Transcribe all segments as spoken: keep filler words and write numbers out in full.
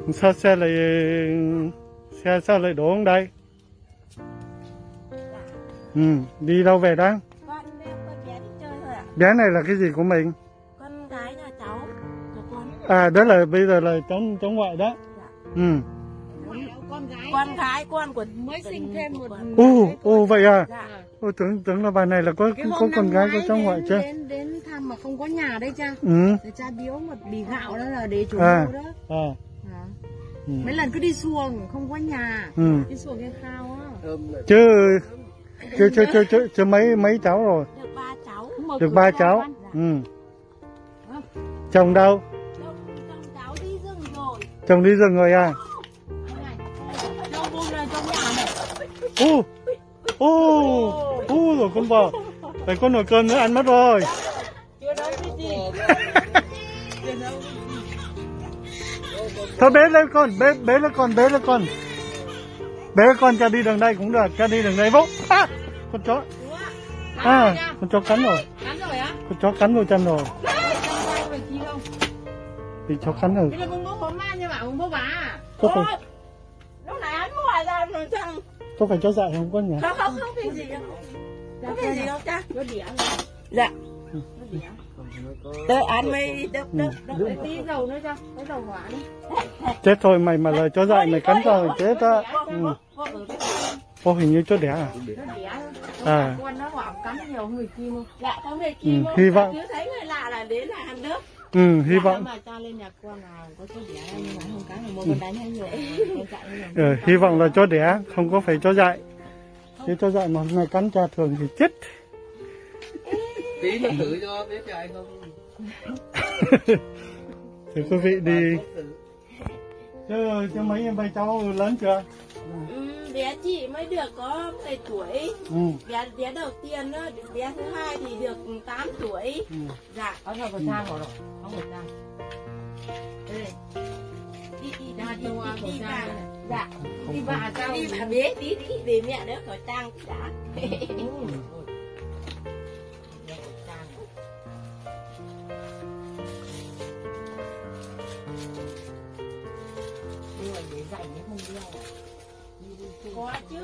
Sao xe lại xe sao lại đổ xuống đây? Ừ, đi đâu về đó? Con bé con bé đi chơi thôi ạ. Bé này là cái gì của mình? Con gái là cháu của con. À, đó là bây giờ là cháu cháu ngoại đó. Dạ. Ừ. Con gái. Con gái con của mới sinh thêm một. Ồ, ồ vậy à? Dạ. Ôi, tưởng tưởng là bà này là có có con gái có cháu ngoại chứ? Đến đến thăm mà không có nhà đây cha. Ừ. Để cha biếu một bì gạo đó là để chủ À. mua đó. À. À. Ừ. Mấy lần cứ đi xuồng không có nhà. Ừ. Đi xuồng cái khao á. Chứ chứ chứ chứ chứ, chứ mấy mấy cháu rồi? Được ba cháu. Được ba cháu. Ừ. Chồng đâu? Chồng, chồng cháu đi rừng rồi. Chồng đi rừng rồi à? Chồng bùn là trong nhà này. Ô, ô, ô rồi con bò. Phải có nồi cơm nữa ăn mất rồi. Chưa đâu cái gì. Thôi bế lên con, bế, bế lên con, bế lên con. Bế con cho đi đường đây cũng được, cho đi đường đây vốc. À, con chó. À, con chó cắn rồi. Cắn rồi á? Con chó cắn vào chân rồi. Rồi chi không? Bị chó cắn rồi. Thế là con bố bố ma như bảo con bố bà à? Có phải, Lúc này anh mua ra rồi chăng? có phải chó dại không con nhỉ? Không không không cái gì đâu. Không cái gì đâu cha. Có đĩa. Dạ. Đợi ăn mới đập đập đập. Để tí dầu nữa cho, cái dầu hỏa đi. Chết thôi, mày mà là chó dại mày cắn tao mày chết á. Ừ. Ô, hình như chó đẻ à? Nó đĩa. À. Con nó bảo cắn nhiều người kia không? Dạ không hề kim Ừ, hy vọng. Chứ thấy người lạ là đến là ăn nước. Ừ, hy vọng. Mà cha lên nhà con là có chỗ đĩa nhưng mà không cắn một con đánh hay nhiều. Con chạy nhiều. Ừ, hy vọng là chó đẻ, không có phải chó dại. Chứ chó dại mà hôm nay cắn cha thường thì chết. Tí nó thử cho biết cho anh không. Thì quý vị đi. Chứ, chứ mấy em bay cháu lớn chưa? Ừ, bé chị mới được có mười tuổi. Ừ. Bé, bé đầu tiên đó, bé thứ hai thì được tám tuổi. Ừ. Dạ. Có thôi có trang rồi, không có trang. Đây. Đi đi Ra đi châu Á đi khẩu đi trang vào. này. Dạ. Đi bà trang Đi bà bé tí tí để mẹ đỡ khẩu trang đã. Có chứ.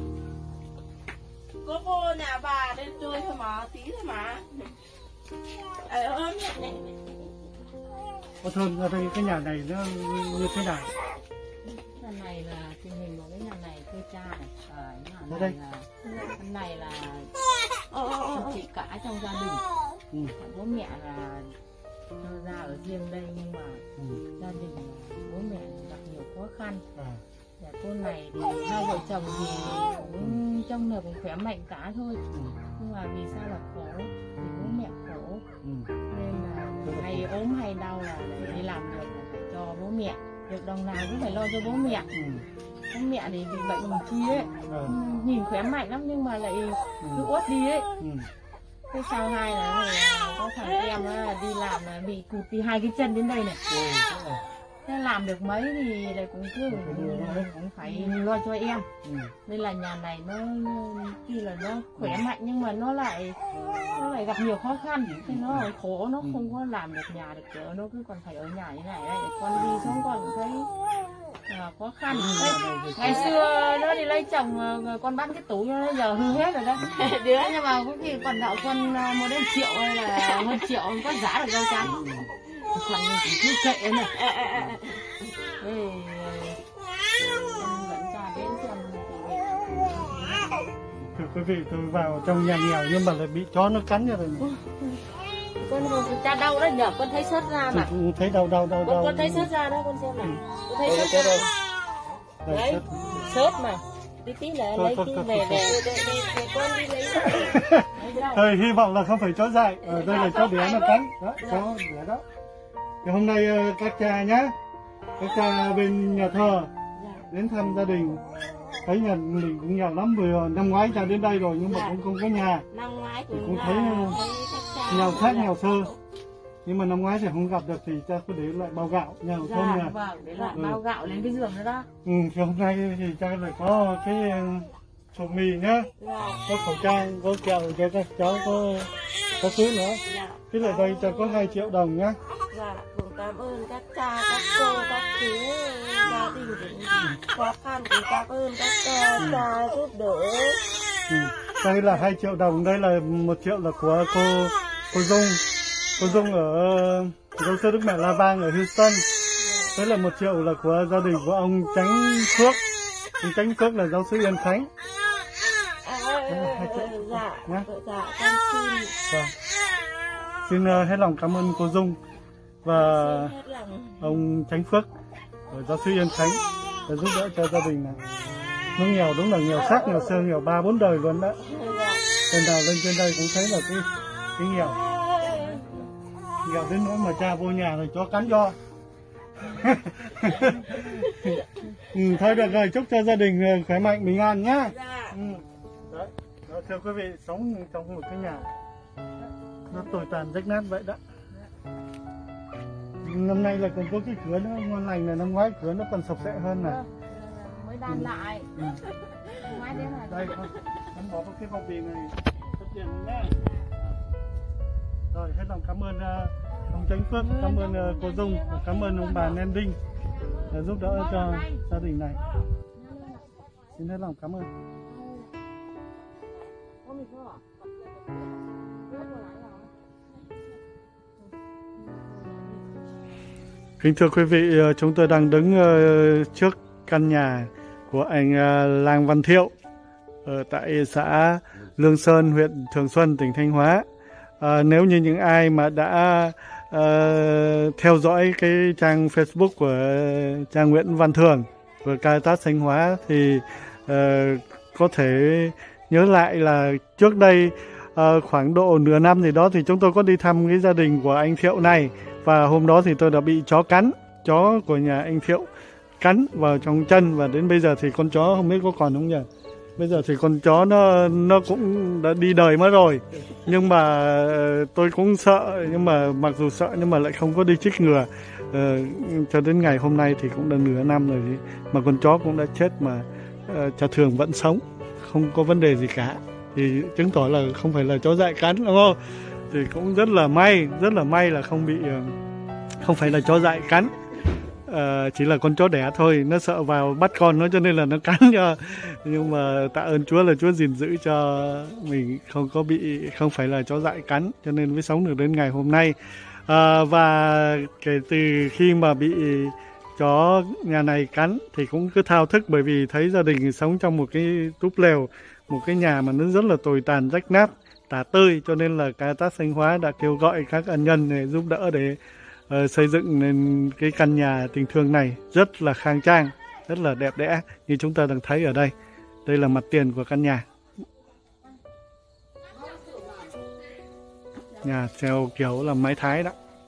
Có cô nhà bà lên chơi thôi mà, tí thôi mà. Ờ, ơ, mẹ này. Có thơm ra đây cái nhà này nó như thế nào? Nhà này là tình hình của cái nhà này quê cha này. Ở nhà Ở này đây. là cái này là Ờ, ờ, ờ. chị cả trong gia đình. Ừ. Bố mẹ là ra ở riêng đây nhưng mà Ừ. gia đình bố mẹ gặp nhiều khó khăn. À. Dạ, cô này thì hai vợ chồng thì cũng trong người cũng khỏe mạnh cả thôi. Ừ. Nhưng mà vì sao là khổ vì bố mẹ khổ Ừ. nên là hay ốm hay đau là để đi làm việc là phải cho bố mẹ, việc đồng nào cũng phải lo cho bố mẹ. Ừ. Bố mẹ thì bị bệnh đồng chi ấy, À. nhìn khỏe mạnh lắm nhưng mà lại Ừ. cứ uất đi ấy. Ừ. Thế sau hai là có thằng em á, đi làm là bị cụt đi hai cái chân đến đây này. Ừ. Thế à. Thế làm được mấy thì lại cũng cứ cũng phải lo cho em. Ừ. Nên là nhà này nó tuy là nó khỏe mạnh nhưng mà nó lại nó lại gặp nhiều khó khăn, thì nó lại khổ, nó không có làm được nhà được cửa, nó cứ còn phải ở nhà như này đây. Con đi xuống con cũng thấy à, khó khăn. Thế, ngày xưa nó đi lấy chồng con bán cái tủ cho nó giờ hư hết rồi đấy. Đứa nhưng mà có khi còn nợ con mua đến triệu hay là hơn triệu không có giá được đâu chăng. Còn cũng cứ kệ này. Thế con vẫn cha đến xem. Thưa quý vị, tôi vào trong nhà nghèo nhưng mà lại bị chó nó cắn cho rồi. Con cha đau đấy nhở, con thấy sốt ra mà. Tôi thấy đau đau đau Con, đau. con thấy sốt ra đó con xem này. Con thấy Đây, sốt đây, ra. đây. Đấy, Đây, sốt mà. Tí tí là Thôi, lấy thôi, tí thôi, về thôi. về để để con đi lấy. Thôi, hy vọng là không phải chó dại. Ở đây là chó đẻ nó cắn. Đó, chó đẻ đó. Thì hôm nay ờ, các cha nhá, các cha bên nhà thờ đến thăm gia đình. Thấy nhà mình cũng nghèo lắm, vừa năm ngoái cha đến đây rồi nhưng mà cũng không có nhà. Năm ngoái Thì cũng, cũng thấy là- uh, thấy các cha nghèo khác nghèo sơ. khổ. Nhưng mà năm ngoái thì không gặp được thì cha cứ để lại bao gạo nhà ở thôn Dạ, nhà. vâng, để lại Ừ. bao gạo lên cái giường nữa đó. Ừ, thì hôm nay thì cha lại có cái sổ mì nhá, Dạ, có khẩu trang, có kẹo cho các cháu, có có thứ nữa. dạ. Thế là đây cha có hai triệu đồng nhá. Dạ, cũng cảm ơn các cha, các cô, các chú đình cũng khó khăn thì cảm ơn các cha giúp đỡ. Ừ. Đây là hai triệu đồng, đây là một triệu là của cô cô Dung, cô Dung ở giáo sư Đức Mẹ La Vang ở Houston. Đấy là một triệu là của gia đình của ông Chánh Phước, ông Chánh Phước là giáo sư Yên Khánh. À, dạ, dạ, dạ, con xin. Vâng. Xin uh, hết lòng cảm ơn cô Dung và ông Chánh Phước ở giáo sư Yên Khánh để giúp đỡ cho gia đình này. Nó nghèo, đúng là nghèo xác, nghèo xơ, nghèo ba bốn đời luôn đó. Lần nào lên trên đây cũng thấy là cái cái nghèo, nghèo đến nỗi mà cha vô nhà rồi chó cắn do. Ừ, thôi được rồi, chúc cho gia đình khỏe mạnh bình an nhá. Ừ. Đấy. Đó, thưa quý vị, sống trong một cái nhà nó tồi tàn rách nát vậy đó. Năm nay là còn có cái cửa nó ngon lành này, năm ngoái cửa nó còn sập sệ hơn này. Mới đan lại. Ừ. Ngoái đến là đây con, con bỏ vào cái bao bì này, tất tiền nhé. Rồi, hết lòng cảm ơn uh, ông Chánh Phước, cảm ơn uh, cô Dung, và cảm ơn ông bà Nen Đinh đã giúp đỡ cho gia đình này. Xin hết lòng cảm ơn. Kính thưa quý vị, chúng tôi đang đứng trước căn nhà của anh Lang Văn Thiệu ở tại xã Lương Sơn, huyện Thường Xuân, tỉnh Thanh Hóa. À, nếu như những ai mà đã uh, theo dõi cái trang Facebook của cha Nguyễn Văn Thường của Caritas Thanh Hóa thì uh, có thể nhớ lại là trước đây uh, khoảng độ nửa năm gì đó thì chúng tôi có đi thăm cái gia đình của anh Thiệu này, và hôm đó thì tôi đã bị chó cắn, chó của nhà anh Thiệu cắn vào trong chân, và đến bây giờ thì con chó không biết có còn không nhỉ? Bây giờ thì con chó nó nó cũng đã đi đời mất rồi, nhưng mà tôi cũng sợ, nhưng mà mặc dù sợ nhưng mà lại không có đi chích ngừa. Ờ, cho đến ngày hôm nay thì cũng đã nửa năm rồi thì, mà con chó cũng đã chết mà uh, cha Thường vẫn sống, không có vấn đề gì cả, thì chứng tỏ là không phải là chó dại cắn, đúng không? Thì cũng rất là may, rất là may là không bị uh, không phải là chó dại cắn. À, chỉ là con chó đẻ thôi, nó sợ vào bắt con nó cho nên là nó cắn cho, nhưng mà tạ ơn Chúa là Chúa gìn giữ cho mình không có bị, không phải là chó dại cắn, cho nên mới sống được đến ngày hôm nay. À, và kể từ khi mà bị chó nhà này cắn thì cũng cứ thao thức, bởi vì thấy gia đình sống trong một cái túp lều, một cái nhà mà nó rất là tồi tàn rách nát, tả tơi, cho nên là Caritas Thanh Hóa đã kêu gọi các ân nhân để giúp đỡ để Uh, xây dựng nên cái căn nhà tình thương này rất là khang trang, rất là đẹp đẽ như chúng ta đang thấy ở đây. Đây là mặt tiền của căn nhà. Nhà theo kiểu là mái Thái đó.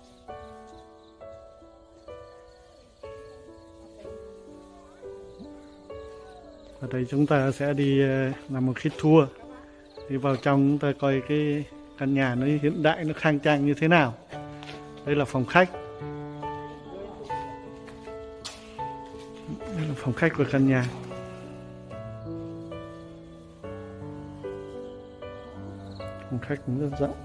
Ở đây chúng ta sẽ đi uh, làm một cái tour, đi vào trong chúng ta coi cái căn nhà nó hiện đại, nó khang trang như thế nào. Đây là phòng khách. Đây là phòng khách của căn nhà. Phòng khách cũng rất rộng.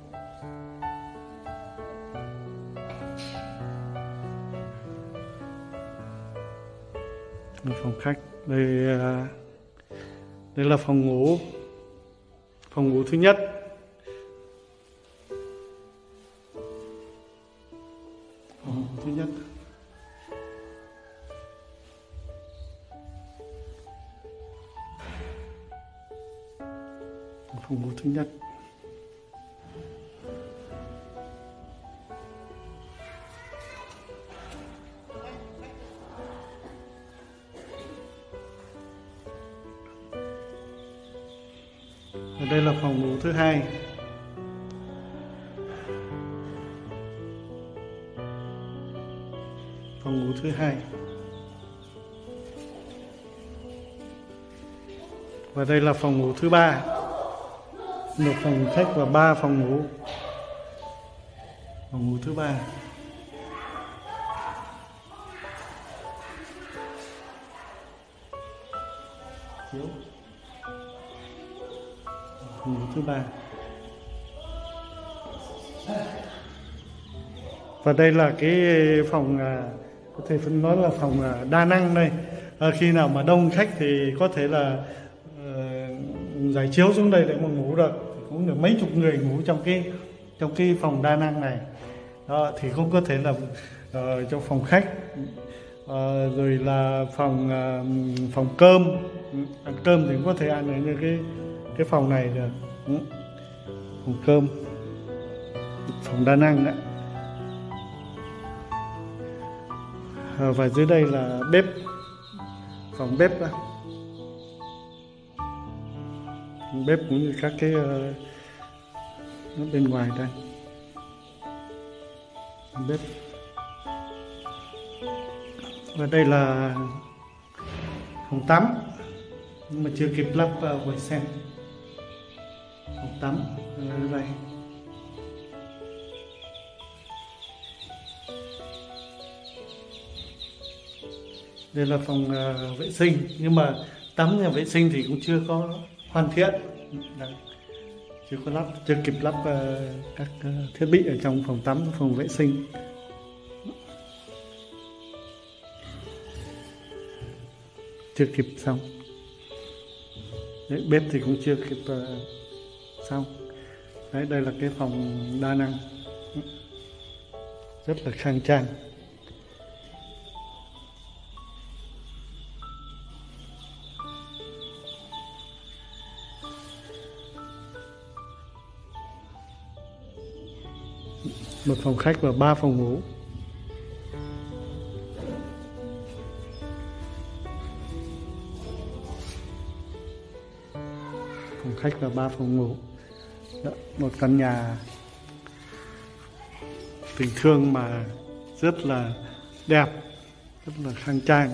Đây là phòng khách. Đây, đây là phòng ngủ. Phòng ngủ thứ nhất. Thứ nhất. Phòng ngủ thứ nhất. Ở đây là phòng ngủ thứ hai. Phòng ngủ thứ hai. Và đây là phòng ngủ thứ ba. Một phòng khách và ba phòng ngủ. Phòng ngủ thứ ba. Phòng ngủ thứ ba. Và đây là cái phòng có thể phân nói là phòng đa năng đây. À, khi nào mà đông khách thì có thể là uh, giải chiếu xuống đây để mà ngủ được, cũng được mấy chục người ngủ trong cái trong cái phòng đa năng này. Đó, thì cũng có thể là uh, trong phòng khách, uh, rồi là phòng uh, phòng cơm, ăn cơm thì cũng có thể ăn ở như cái cái phòng này được. Ừ. Phòng cơm, phòng đa năng đấy. À, và dưới đây là bếp, phòng bếp đó. Bếp cũng như các cái uh, bên ngoài đây, bếp. Và đây là phòng tắm, nhưng mà chưa kịp lắp uh, vòi sen. Phòng tắm ở đây. Đây là phòng uh, vệ sinh, nhưng mà tắm nhà vệ sinh thì cũng chưa có hoàn thiện. Đấy. Chưa có lắp, chưa kịp lắp uh, các uh, thiết bị ở trong phòng tắm, phòng vệ sinh. Chưa kịp xong. Đấy, bếp thì cũng chưa kịp uh, xong. Đấy, đây là cái phòng đa năng, rất là khang trang. Một phòng khách và ba phòng ngủ. Phòng khách và ba phòng ngủ. Đó, một căn nhà tình thương mà rất là đẹp, rất là khang trang.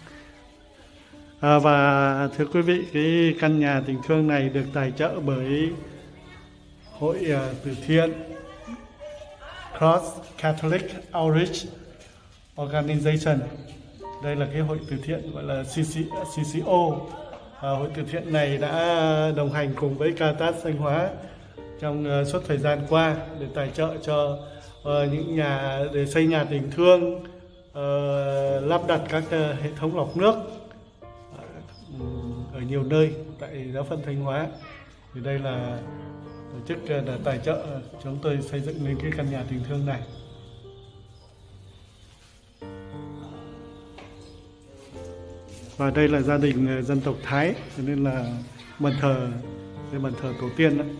À, và thưa quý vị, cái căn nhà tình thương này được tài trợ bởi hội uh, từ thiện Cross Catholic Outreach Organization. Đây là cái hội từ thiện gọi là C C O. À, hội từ thiện này đã đồng hành cùng với Caritas Thanh Hóa trong uh, suốt thời gian qua để tài trợ cho uh, những nhà để xây nhà tình thương, uh, lắp đặt các uh, hệ thống lọc nước uh, ở nhiều nơi tại giáo phận Thanh Hóa. Thì đây là tổ chức đã tài trợ chúng tôi xây dựng lên cái căn nhà tình thương này. Và đây là gia đình dân tộc Thái, cho nên là bàn thờ, đây bàn thờ tổ tiên đó,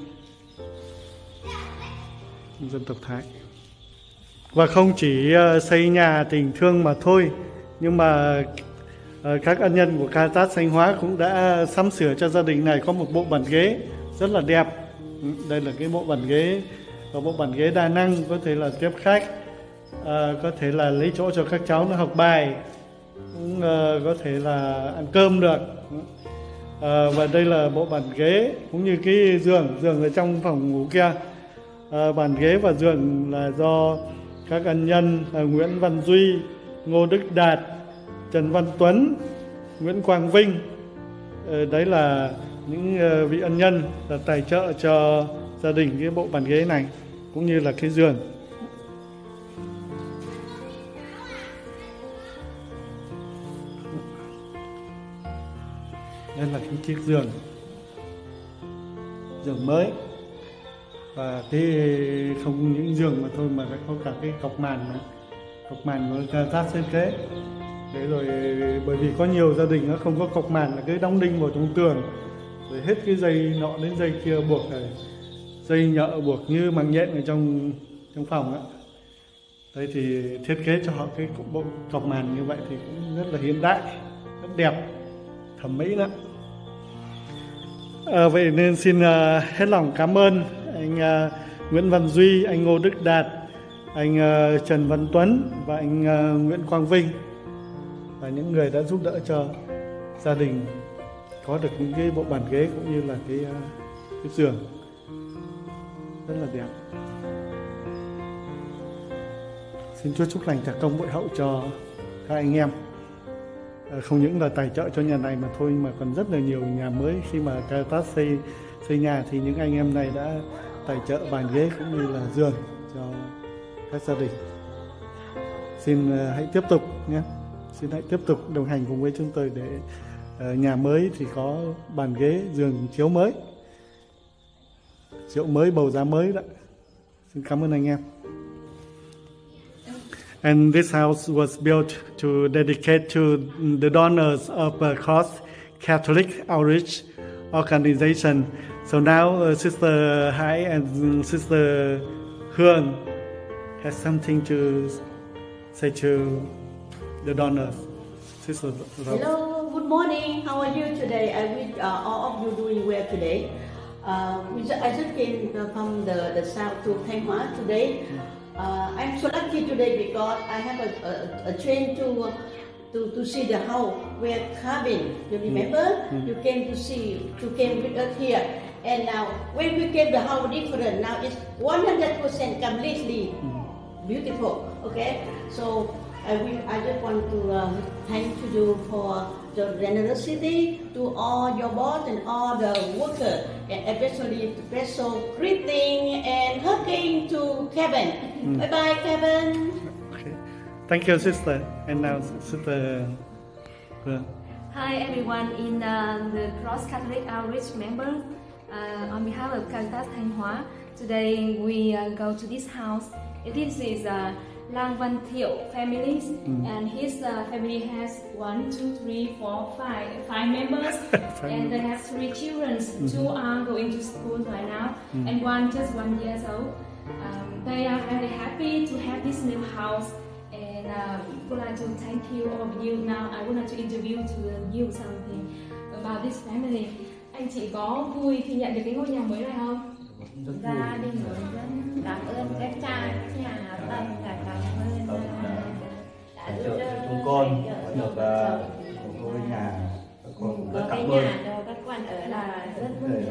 dân tộc Thái. Và không chỉ xây nhà tình thương mà thôi, nhưng mà các ân nhân của Caritas Thanh Hóa cũng đã sắm sửa cho gia đình này có một bộ bàn ghế rất là đẹp. Đây là cái bộ bàn ghế, có bộ bàn ghế đa năng, có thể là tiếp khách, à, có thể là lấy chỗ cho các cháu nó học bài, cũng à, có thể là ăn cơm được. À, và đây là bộ bàn ghế cũng như cái giường, giường ở trong phòng ngủ kia. À, bàn ghế và giường là do các ân nhân là Nguyễn Văn Duy, Ngô Đức Đạt, Trần Văn Tuấn, Nguyễn Quang Vinh. À, đấy là những vị ân nhân là tài trợ cho gia đình cái bộ bàn ghế này cũng như là cái giường. Đây là cái chiếc giường, giường mới. Và cái không những giường mà thôi mà có cả cái cọc màn này, cọc màn của Caritas thiết kế. Thế rồi bởi vì có nhiều gia đình nó không có cọc màn là cứ đóng đinh vào trong tường, rồi hết cái dây nọ đến dây kia buộc này, dây nhợ buộc như màng nhện ở trong trong phòng đó. Đây thì thiết kế cho họ cái bộ cọc màn như vậy thì cũng rất là hiện đại, rất đẹp, thẩm mỹ lắm. À, vậy nên xin uh, hết lòng cảm ơn anh uh, Nguyễn Văn Duy, anh Ngô Đức Đạt, anh uh, Trần Văn Tuấn và anh uh, Nguyễn Quang Vinh, và những người đã giúp đỡ cho gia đình có được những cái bộ bàn ghế cũng như là cái, cái giường rất là đẹp. Xin Chúa chúc lành trả công bội hậu cho các anh em. À, không những là tài trợ cho nhà này mà thôi, mà còn rất là nhiều nhà mới. Khi mà Caritas xây xây nhà thì những anh em này đã tài trợ bàn ghế cũng như là giường cho các gia đình. xin uh, hãy tiếp tục nhé, xin hãy tiếp tục đồng hành cùng với chúng tôi để uh, nhà mới thì có bàn ghế, giường chiếu mới, rượu mới, bầu giá mới đó. Xin cảm ơn anh em. And this house was built to dedicate to the donors of uh, Cross Catholic Outreach Organization. So now uh, Sister Hai and Sister Hương has something to say to the donors. Sister Rose. Hello, good morning. How are you today? I wish uh, all of you doing well today. Uh, we ju- I just came from the, the south to Thanh Hóa today. Uh, I'm so lucky today because I have a, a, a train to uh, to to see the house where cabin. You remember? Mm-hmm. You came to see, to came with us here. And now, when we came, the house different. Now it's one hundred percent completely mm-hmm. beautiful. Okay, so I will. I just want to uh, thank to you for the generosity to all your boss and all the workers, and especially special greeting and hugging to Kevin. Mm. Bye bye, Kevin. Okay. Thank you, sister. And now, Sister. Uh, Hi everyone in uh, the Cross Catholic Outreach member. Uh, on behalf of Caritas Thanh Hóa, today we uh, go to this house. This is uh, Lang Văn Thiệu family, mm. and his uh, family has one, two, three, four, five, five members, and they have three children. Mm-hmm. Two are going to school right now, mm. and one just one years old. Um, they are very happy to have this new house, and uh, would like to thank you all of you. Now I would like to interview to you something about this family. Anh chị có vui khi nhận được cái ngôi nhà mới này không? Gia đình rất cảm ơn các cha, các nhà hảo tâm và cảm ơn đã giúp đỡ chúng con được một ngôi nhà, con rất cảm ơn các quan ở là rất vui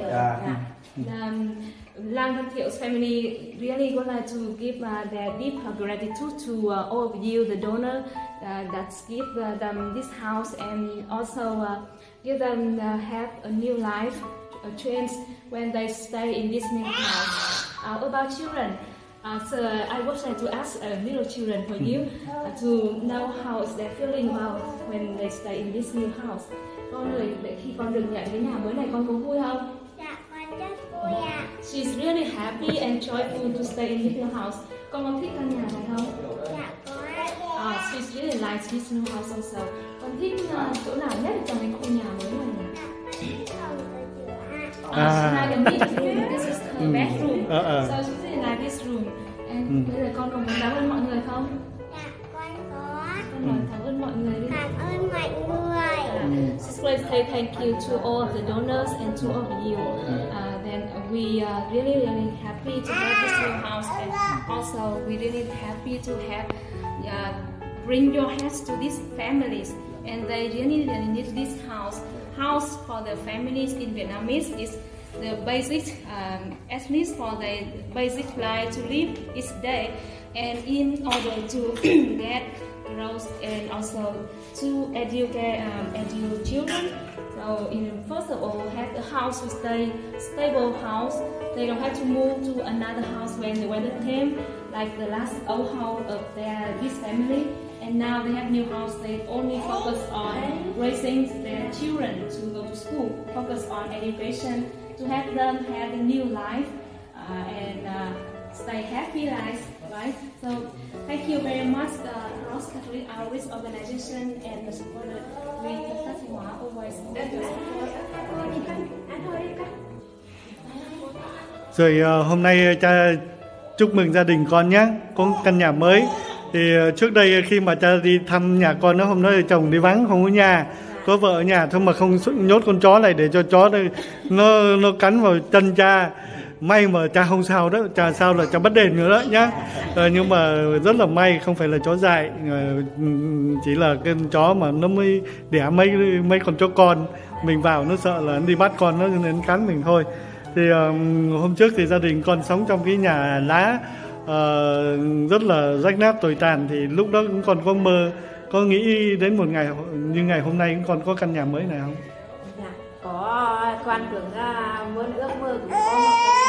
Um, Lang Văn Thiệu family really would like to give uh, their deep gratitude to uh, all of you, the donor uh, that give uh, them this house, and also uh, give them uh, have a new life, a change when they stay in this new house. Uh, about children, uh, so I would like to ask uh, little children for you uh, to know how is their feeling about when they stay in this new house. Con ơi, để khi con được nhận cái nhà mới này, con có vui không? Dạ, con rất vui ạ. She's really happy and joyful to stay in this new house. Con có thích căn nhà này không? Dạ, có. Uh, she's really likes this new house also. Con thích uh, chỗ nào nhất trong cái khu nhà mới này nhỉ? Uh, she like a meeting room. This is her bedroom. Uh-uh. So she really like this room. And mm. bây giờ con còn muốn cảm ơn mọi người không? Dạ, con có. Con nói cảm ơn mọi người đi. Cảm ơn mọi người. Uh, she's going to say thank you to all of the donors and to all of you. Uh, then we are really, really happy to have this new house, and also we really happy to have uh, bring your hands to these families, and they really, really need this house. House for the families in Vietnamese is the basic, um, at least for the basic life to live each day, and in order to get growth and also to educate um, educate children. So in, first of all, have a house to stay, stable house. They don't have to move to another house when the weather came, like the last old house of their this family. And now they have new house. They only focus on raising their children to go to school, focus on education, to have them have a new life uh, and uh, stay happy life, right? So thank you very much, the Cross Catholic Outreach Organization and the supporter. We Caritas Thanh Hóa always Rồi uh, hôm nay cha chúc mừng gia đình con nhé, có căn nhà mới. Thì uh, trước đây khi mà cha đi thăm nhà con đó, hôm đó thì chồng đi vắng không có nhà, có vợ ở nhà thôi mà không nhốt con chó này để cho chó đây nó nó cắn vào chân cha. May mà cha không sao đó, cha sao là cha bắt đền nữa đó nhá. Ờ, nhưng mà rất là may không phải là chó dại, chỉ là cái chó mà nó mới đẻ mấy mấy con chó con, mình vào nó sợ là nó đi bắt con nó nên cắn mình thôi. Thì um, hôm trước thì gia đình con sống trong cái nhà lá uh, rất là rách nát tồi tàn, thì lúc đó cũng còn có mơ, có nghĩ đến một ngày như ngày hôm nay cũng còn có căn nhà mới này không? Dạ, có, con tưởng ra muốn ước mơ cũng có một căn nhà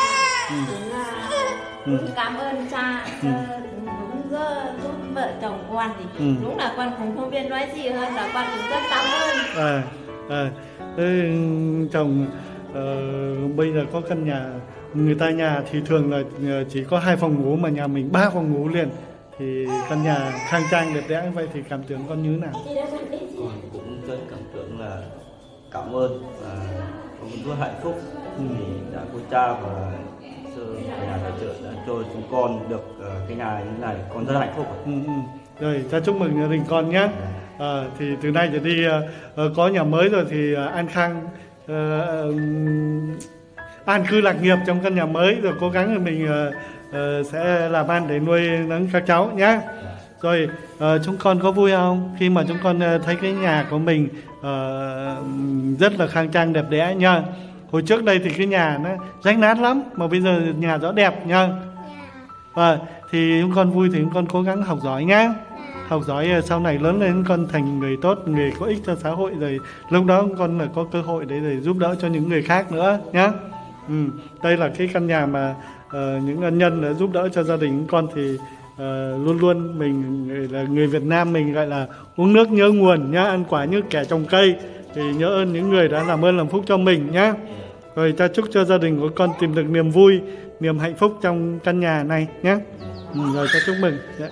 Ừ. Cũng là Ừ. cũng cảm ơn cha Ừ. đúng rất giúp vợ chồng con thì Ừ. đúng là con cũng không biết nói gì hơn là con cũng rất cảm ơn. À, à, thế chồng ờ, bây giờ có căn nhà, người ta nhà thì thường là chỉ có hai phòng ngủ mà nhà mình ba phòng ngủ liền, thì căn nhà khang trang đẹp đẽ vậy thì cảm tưởng con như thế nào? Con cũng rất cảm tưởng là cảm ơn và con cũng rất hạnh phúc vì đã có cha và sư nhà tài trợ đã cho chúng con được uh, cái nhà như thế này, con rất hạnh phúc. Ừ, ừ. Rồi, cha chúc mừng gia đình con nhé. À, thì từ nay trở đi uh, uh, có nhà mới rồi thì uh, an khang uh, um, an cư lạc nghiệp trong căn nhà mới, rồi cố gắng là mình uh, uh, sẽ làm ăn để nuôi nấng các cháu nhé. Rồi uh, chúng con có vui không khi mà chúng con uh, thấy cái nhà của mình uh, rất là khang trang đẹp đẽ nha. Hồi trước đây thì cái nhà nó rách nát lắm, mà bây giờ nhà rõ đẹp nha. Và thì chúng con vui thì chúng con cố gắng học giỏi nhé. Học giỏi sau này lớn lên con thành người tốt, người có ích cho xã hội, rồi lúc đó con là có cơ hội để, để giúp đỡ cho những người khác nữa nhé. Ừ, đây là cái căn nhà mà uh, những ân nhân đã giúp đỡ cho gia đình con thì uh, luôn luôn mình là người Việt Nam mình gọi là uống nước nhớ nguồn nhá, ăn quả như kẻ trồng cây, thì nhớ ơn những người đã làm ơn làm phúc cho mình nhá. Rồi cha chúc cho gia đình của con tìm được niềm vui, niềm hạnh phúc trong căn nhà này nhé. Ừ, rồi cha chúc mừng. Yeah.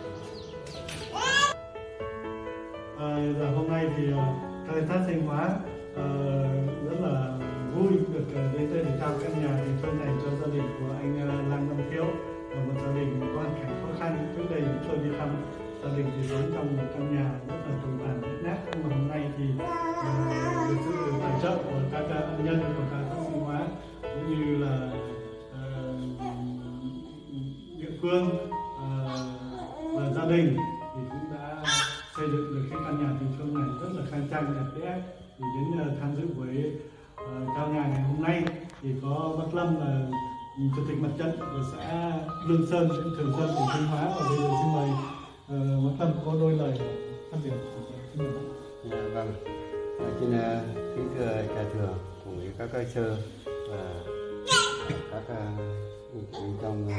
À, giờ hôm nay thì thời thác Thanh Hóa uh, rất là vui được uh, đến đây để trao căn nhà tình thương này cho gia đình của anh uh, Lang Văn Thiếu, và một gia đình có hoàn cảnh khó khăn. Trước đây chúng tôi đi thăm gia đình thì sống trong một căn nhà rất là tồi tàn rách nát, nhưng mà hôm nay thì uh, được sự tài trợ của các ân nhân của các Thanh Hóa cũng như là uh, địa phương uh, và gia đình thì cũng đã xây dựng được cái căn nhà tình thương này rất là khang trang đẹp đẽ. Thì đến uh, tham dự buổi uh, trao nhà ngày hôm nay thì có bác Lâm là uh, chủ tịch mặt trận của xã Lương Sơn, huyện Thường Xuân, tỉnh Thanh Hóa, và bây giờ xin mời uh, bác Lâm có đôi lời phát biểu. Dạ, vâng, xin uh, kính thưa cha thừa cùng với các cơ sơ và các uh, trong uh,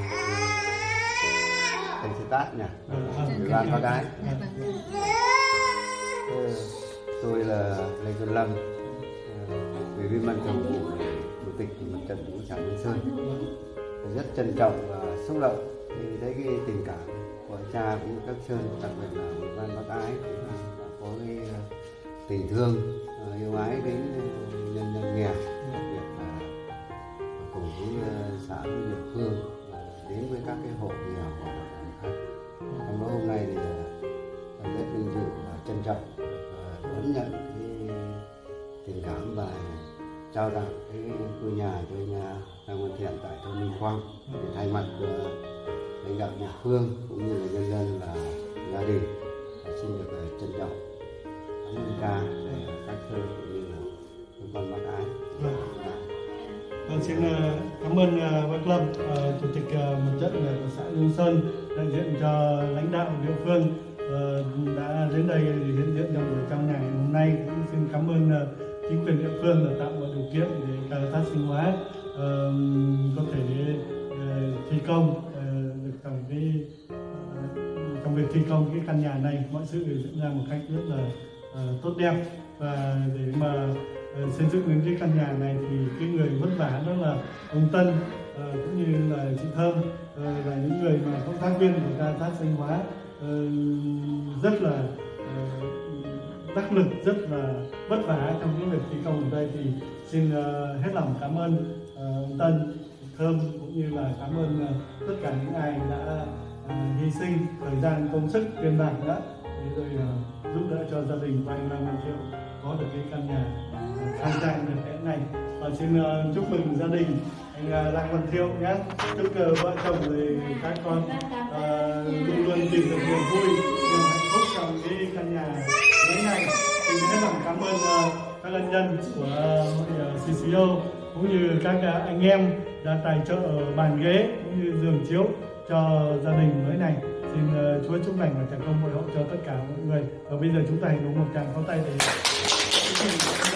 thành sư tát nhỉ, ủy ban bác gái. Tôi là Lê Xuân Lâm, ủy viên ban thường vụ chủ tịch mặt trận của xã Lương Sơn. Rất trân trọng và xúc động khi thấy cái tình cảm của cha cũng như các Sơn, đặc biệt là ủy ban bác ái có cái tình thương yêu ái đến nhân dân nghèo, đặc biệt là cùng với xã với địa phương đến với các cái hộ nghèo và khác. Trong đó hôm nay thì rất vinh dự và trân trọng đón nhận cái tình cảm và trao tặng cái ngôi nhà cho nhà Lang Văn Thiện tại thôn Minh Quang, để thay mặt của lãnh đạo địa phương cũng như là nhân dân là gia đình xin được trân trọng cảm ơn cha để các thơ cũng như là chúng con bác ái. Con xin cảm ơn bác Lâm, chủ tịch mặt trận của xã Lương Sơn, đại diện cho lãnh đạo địa phương đã đến đây hiện diện trong buổi trao nhà hôm nay. Cũng xin cảm ơn chính quyền địa phương đã tạo mọi điều kiện để Caritas Thanh Hóa có thể thi công được trong cái trong việc thi công cái căn nhà này, mọi sự diễn ra một cách rất là tốt đẹp. Và để mà xây dựng đến cái căn nhà này thì cái người vất vả đó là ông Tân cũng như là chị Thơm, là những người mà cộng tác viên của Caritas Thanh Hóa rất là đắc lực, rất là vất vả trong cái việc thi công ở đây. Thì xin hết lòng cảm ơn ông Tân, Thơm cũng như là cảm ơn tất cả những ai đã hy sinh thời gian, công sức, tiền bạc đó để rồi giúp đỡ cho gia đình của anh Lang Văn Thiệu có được cái căn nhà khang trang đẹp đẽ này. Và xin uh, chúc mừng gia đình anh uh, Lang Văn Thiệu nhé. Chúc uh, vợ chồng rồi các con uh, luôn luôn tìm được niềm vui, niềm hạnh phúc trong cái căn nhà mới này. Xin hết lòng cảm ơn uh, các ân nhân của uh, xê xê ô cũng như các uh, anh em đã tài trợ bàn ghế cũng như giường chiếu cho gia đình mới này. Xin uh, Chúa chúc lành và trả công hội hậu cho tất cả mọi người. Và bây giờ chúng ta hãy dùng một tràng pháo tay để